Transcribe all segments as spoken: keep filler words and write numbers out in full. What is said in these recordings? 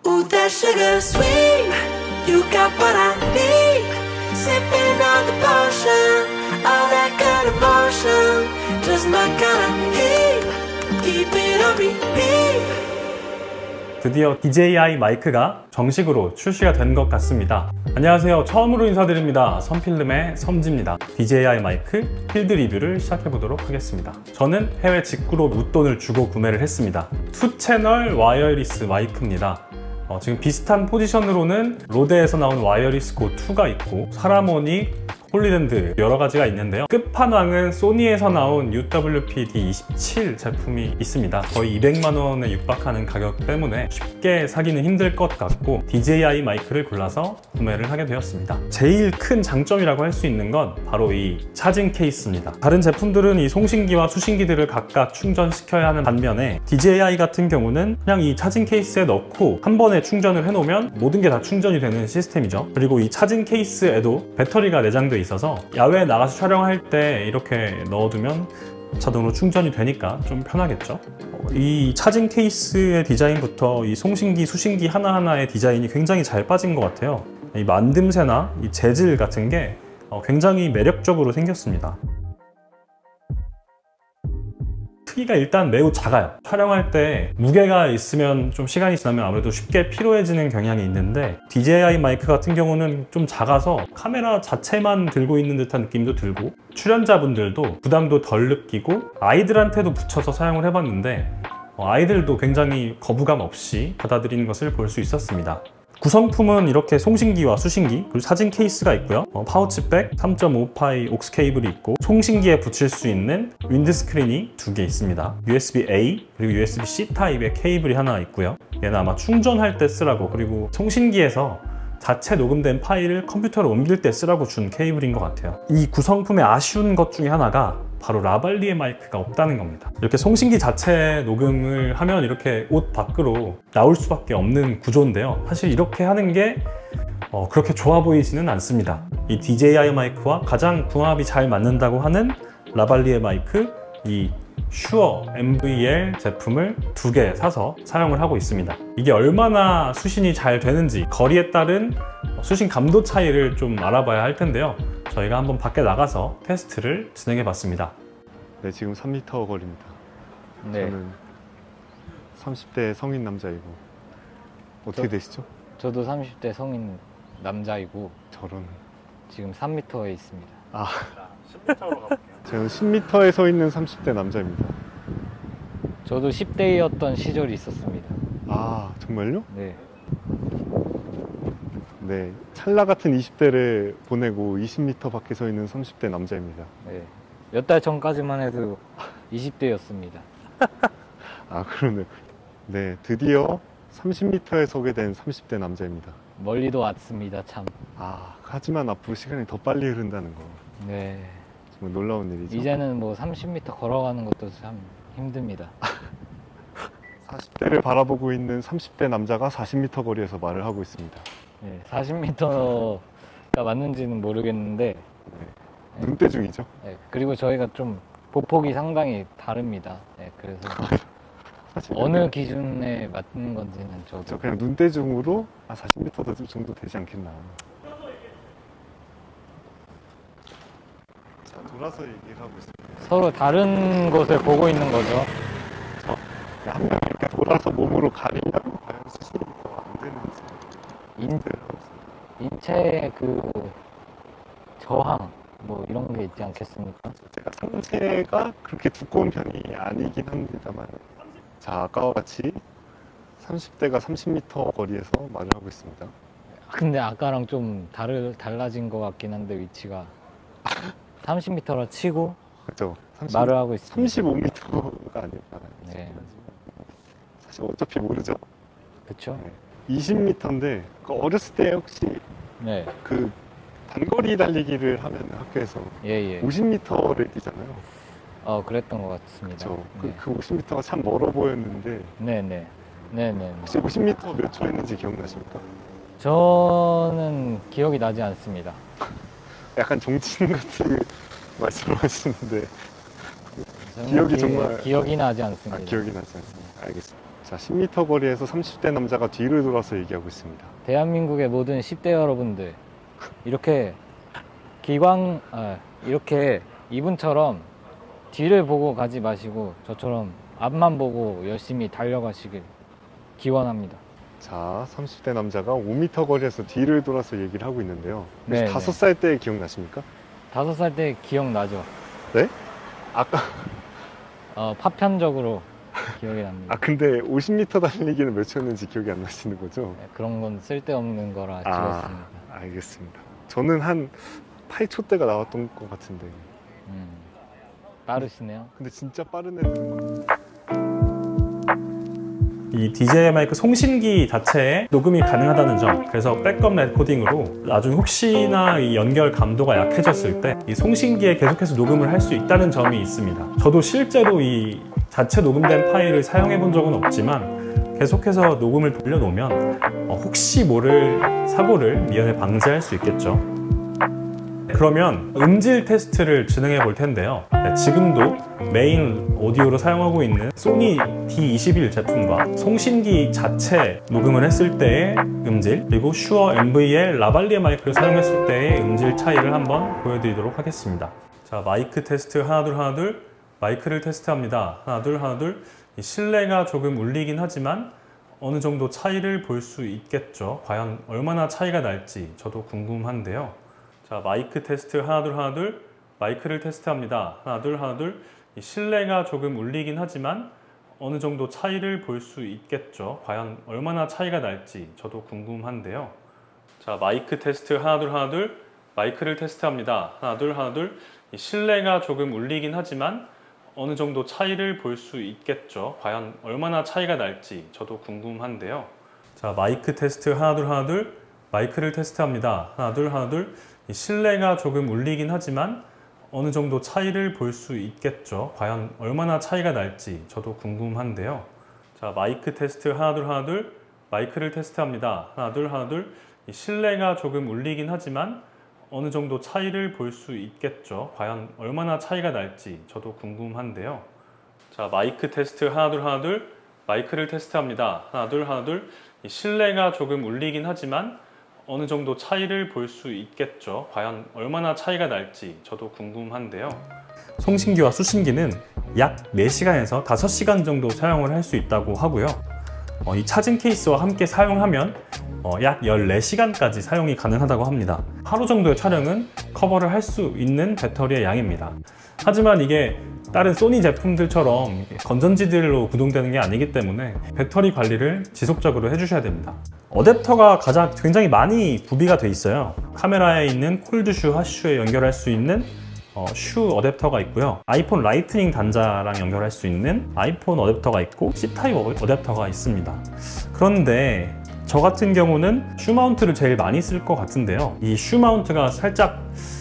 Ooh, that sugar sweet, you got what I need. Sipping on the potion, all that good emotion, just my kind of heat. Keep it on repeat. 드디어 디제이아이 마이크가 정식으로 출시가 된 것 같습니다. 안녕하세요. 처음으로 인사드립니다. 선필름의 섬지입니다. 디제이아이 마이크 필드 리뷰를 시작해 보도록 하겠습니다. 저는 해외 직구로 웃돈을 주고 구매를 했습니다. 투 채널 와이어리스 마이크입니다. 어, 지금 비슷한 포지션으로는 로데에서 나온 와이어리스 고 투가 있고 사라모닉, 홀리랜드 여러 가지가 있는데요. 끝판왕은 소니에서 나온 유더블유피 디 이십칠 제품이 있습니다. 거의 이백만 원에 육박하는 가격 때문에 쉽게 사기는 힘들 것 같고 디제이아이 마이크를 골라서 구매를 하게 되었습니다. 제일 큰 장점이라고 할 수 있는 건 바로 이 차징 케이스입니다. 다른 제품들은 이 송신기와 수신기들을 각각 충전시켜야 하는 반면에 디제이아이 같은 경우는 그냥 이 차징 케이스에 넣고 한 번에 충전을 해놓으면 모든 게 다 충전이 되는 시스템이죠. 그리고 이 차징 케이스에도 배터리가 내장돼 있어서 야외에 나가서 촬영할 때 이렇게 넣어두면 자동으로 충전이 되니까 좀 편하겠죠. 이 차징 케이스의 디자인부터 이 송신기, 수신기 하나하나의 디자인이 굉장히 잘 빠진 것 같아요. 이 만듦새나 이 재질 같은 게 굉장히 매력적으로 생겼습니다. 크기가 일단 매우 작아요. 촬영할 때 무게가 있으면 좀 시간이 지나면 아무래도 쉽게 피로해지는 경향이 있는데 디제이아이 마이크 같은 경우는 좀 작아서 카메라 자체만 들고 있는 듯한 느낌도 들고 출연자분들도 부담도 덜 느끼고 아이들한테도 붙여서 사용을 해봤는데 아이들도 굉장히 거부감 없이 받아들이는 것을 볼 수 있었습니다. 구성품은 이렇게 송신기와 수신기, 그리고 사진 케이스가 있고요. 어, 파우치백, 삼 점 오 파이 옥스 케이블이 있고 송신기에 붙일 수 있는 윈드스크린이 두 개 있습니다. 유에스비 에이 그리고 유에스비 씨 타입의 케이블이 하나 있고요. 얘는 아마 충전할 때 쓰라고, 그리고 송신기에서 자체 녹음된 파일을 컴퓨터로 옮길 때 쓰라고 준 케이블인 것 같아요. 이 구성품의 아쉬운 것 중에 하나가 바로 라발리에 마이크가 없다는 겁니다. 이렇게 송신기 자체 녹음을 하면 이렇게 옷 밖으로 나올 수밖에 없는 구조인데요. 사실 이렇게 하는 게 어, 그렇게 좋아 보이지는 않습니다. 이 디제이아이 마이크와 가장 궁합이 잘 맞는다고 하는 라발리에 마이크, 이 슈어 엠브이엘 제품을 두 개 사서 사용을 하고 있습니다. 이게 얼마나 수신이 잘 되는지 거리에 따른 수신 감도 차이를 좀 알아봐야 할 텐데요. 저희가 한번 밖에 나가서 테스트를 진행해 봤습니다. 네, 지금 삼 미터 거리입니다. 네. 저는 삼십 대 성인 남자이고. 어떻게 저, 되시죠? 저도 삼십 대 성인 남자이고. 저런. 지금 삼 미터에 있습니다. 아, 십 미터로 가볼게요. 저는 십 미터에 서 있는 삼십 대 남자입니다. 저도 십 대였던 시절이 있었습니다. 아, 정말요? 네. 네, 찰나 같은 이십 대를 보내고 이십 미터 밖에 서 있는 삼십 대 남자입니다. 네. 몇 달 전까지만 해도 이십 대였습니다. 아, 그러네요. 네, 드디어 삼십 미터에 서게 된 삼십 대 남자입니다. 멀리도 왔습니다, 참. 아, 하지만 앞으로 시간이 더 빨리 흐른다는 거. 네. 정말 놀라운 일이죠. 이제는 뭐 삼십 미터 걸어가는 것도 참 힘듭니다. 사십 대를 바라보고 있는 삼십 대 남자가 사십 미터 거리에서 말을 하고 있습니다. 네, 사십 미터가 맞는지는 모르겠는데 네, 눈대중이죠. 네, 그리고 저희가 좀 보폭이 상당히 다릅니다. 네, 그래서 어느 기준에 맞는 건지는 저도 저 그냥 눈대중으로 아, 사십 미터 정도 되지 않겠나. 자, 돌아서 얘기를 하고 있습니다. 서로 다른 곳을 보고 있는 거죠. 한 명이 이렇게 돌아서 몸으로 가리려고 과연 수신이 더 안 되는지 인, 인체의 그 저항 뭐 이런 게 있지 않겠습니까? 제가 상체가 그렇게 두꺼운 편이 아니긴 합니다만, 자, 아까와 같이 삼십 대가 삼십 미터 거리에서 말을 하고 있습니다. 근데 아까랑 좀 다르, 달라진 것 같긴 한데 위치가 삼십 미터라 치고 그렇죠. 말을 하고 있습니다. 삼십오 미터가 아닐까. 네. 사실 어차피 모르죠. 그렇죠. 네. 이십 미터인데 그 어렸을 때 혹시 네. 그 단거리 달리기를 하면 학교에서 예, 예. 오십 미터를 뛰잖아요. 어, 그랬던 것 같습니다. 그렇죠. 네. 그, 그 오십 미터가 참 멀어 보였는데. 네네. 네네. 혹시 오십 미터 몇 초 했는지 기억나십니까? 저는 기억이 나지 않습니다. 약간 정치인 같은 말씀을 하시는데 저는 기억이 기, 정말 기억이 나지 않습니다. 아, 기억이 나지 않습니다. 알겠습니다. 자, 십 미터 거리에서 삼십 대 남자가 뒤를 돌아서 얘기하고 있습니다. 대한민국의 모든 십 대 여러분들, 이렇게 기광, 아, 이렇게 이분처럼 뒤를 보고 가지 마시고 저처럼 앞만 보고 열심히 달려가시길 기원합니다. 자, 삼십 대 남자가 오 미터 거리에서 뒤를 돌아서 얘기를 하고 있는데요. 네, 다섯 살 때 기억나십니까? 다섯 살 때 기억나죠? 네? 아까 어, 파편적으로 기억이 납니다. 아 근데 오십 미터 달리기는 몇 초였는지 기억이 안 나시는 거죠? 네, 그런 건 쓸데없는 거라 아, 찍었습니다. 알겠습니다. 저는 한 팔 초 대가 나왔던 것 같은데. 음, 빠르시네요. 근데 진짜 빠른 애들은 이 디제이아이 마이크 송신기 자체에 녹음이 가능하다는 점, 그래서 백업 레코딩으로 나중에 혹시나 이 연결 감도가 약해졌을 때 이 송신기에 계속해서 녹음을 할 수 있다는 점이 있습니다. 저도 실제로 이 자체 녹음된 파일을 사용해 본 적은 없지만 계속해서 녹음을 돌려놓으면 어, 혹시 모를 사고를 미연에 방지할 수 있겠죠. 그러면 음질 테스트를 진행해 볼 텐데요. 네, 지금도 메인 오디오로 사용하고 있는 소니 디 이십일 제품과 송신기 자체 녹음을 했을 때의 음질, 그리고 슈어 엠브이엘 라발리에 마이크를 사용했을 때의 음질 차이를 한번 보여드리도록 하겠습니다. 자, 마이크 테스트 하나 둘 하나 둘, 마이크를 테스트합니다. 하나 둘 하나 둘. 이 실내가 조금 울리긴 하지만 어느 정도 차이를 볼 수 있겠죠. 과연 얼마나 차이가 날지 저도 궁금한데요. 자, 마이크 테스트 하나 둘 하나 둘, 마이크를 테스트합니다. 하나 둘 하나 둘. 이 실내가 조금 울리긴 하지만 어느 정도 차이를 볼 수 있겠죠. 과연 얼마나 차이가 날지 저도 궁금한데요. 자, 마이크 테스트 하나 둘 하나 둘, 마이크를 테스트합니다. 하나 둘 하나 둘. 이 실내가 조금 울리긴 하지만 어느 정도 차이를 볼 수 있겠죠. 과연 얼마나 차이가 날지 저도 궁금한데요. 자, 마이크 테스트 하나 둘 하나 둘, 마이크를 테스트합니다. 하나 둘 하나 둘. 이 실내가 조금 울리긴 하지만 어느 정도 차이를 볼 수 있겠죠. 과연 얼마나 차이가 날지 저도 궁금한데요. 자, 마이크 테스트 하나 둘 하나 둘, 마이크를 테스트합니다. 하나 둘 하나 둘. 이 실내가 조금 울리긴 하지만 어느 정도 차이를 볼 수 있겠죠. 과연 얼마나 차이가 날지 저도 궁금한데요. 자, 마이크 테스트 하나 둘 하나 둘, 마이크를 테스트합니다. 하나 둘 하나 둘. 이 실내가 조금 울리긴 하지만 어느 정도 차이를 볼 수 있겠죠. 과연 얼마나 차이가 날지 저도 궁금한데요. 송신기와 수신기는 약 네 시간에서 다섯 시간 정도 사용을 할 수 있다고 하고요. 어, 이 차징 케이스와 함께 사용하면 어, 약 열네 시간까지 사용이 가능하다고 합니다. 하루 정도의 촬영은 커버를 할 수 있는 배터리의 양입니다. 하지만 이게 다른 소니 제품들처럼 건전지들로 구동되는 게 아니기 때문에 배터리 관리를 지속적으로 해주셔야 됩니다. 어댑터가 가장 굉장히 많이 구비가 돼 있어요. 카메라에 있는 콜드슈, 핫슈에 연결할 수 있는 어, 슈 어댑터가 있고요. 아이폰 라이트닝 단자랑 연결할 수 있는 아이폰 어댑터가 있고 씨 타입 어댑터가 있습니다. 그런데 저 같은 경우는 슈 마운트를 제일 많이 쓸 것 같은데요. 이 슈 마운트가 살짝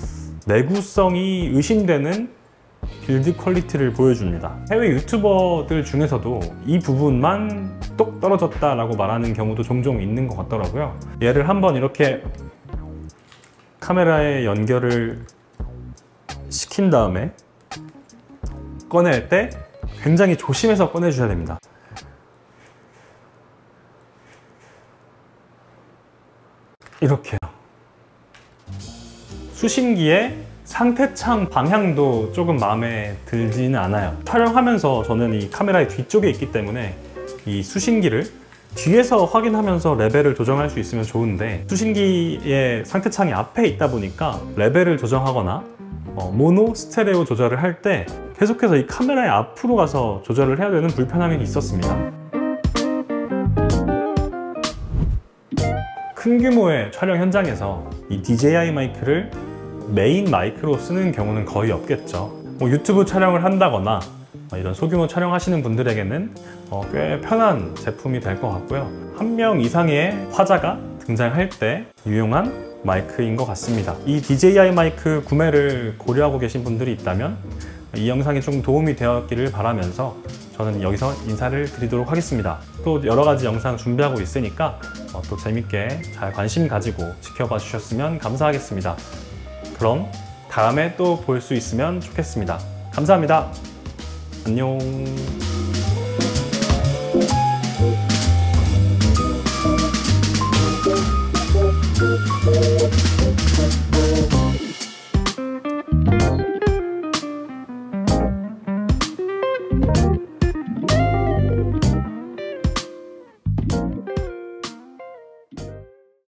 내구성이 의심되는 빌드 퀄리티를 보여줍니다. 해외 유튜버들 중에서도 이 부분만 똑 떨어졌다라고 말하는 경우도 종종 있는 것 같더라고요. 얘를 한번 이렇게 카메라에 연결을 시킨 다음에 꺼낼 때 굉장히 조심해서 꺼내주셔야 됩니다. 이렇게요. 수신기의 상태창 방향도 조금 마음에 들지는 않아요. 촬영하면서 저는 이 카메라의 뒤쪽에 있기 때문에 이 수신기를 뒤에서 확인하면서 레벨을 조정할 수 있으면 좋은데 수신기의 상태창이 앞에 있다 보니까 레벨을 조정하거나 어, 모노, 스테레오 조절을 할 때 계속해서 이 카메라의 앞으로 가서 조절을 해야 되는 불편함이 있었습니다. 큰 규모의 촬영 현장에서 이 디제이아이 마이크를 메인 마이크로 쓰는 경우는 거의 없겠죠. 뭐 유튜브 촬영을 한다거나 이런 소규모 촬영하시는 분들에게는 어, 꽤 편한 제품이 될 것 같고요. 한 명 이상의 화자가 등장할 때 유용한 마이크인 것 같습니다. 이 디제이아이 마이크 구매를 고려하고 계신 분들이 있다면 이 영상이 좀 도움이 되었기를 바라면서 저는 여기서 인사를 드리도록 하겠습니다. 또 여러 가지 영상 준비하고 있으니까 어, 또 재밌게 잘 관심 가지고 지켜봐 주셨으면 감사하겠습니다. 그럼 다음에 또 볼 수 있으면 좋겠습니다. 감사합니다. 안녕.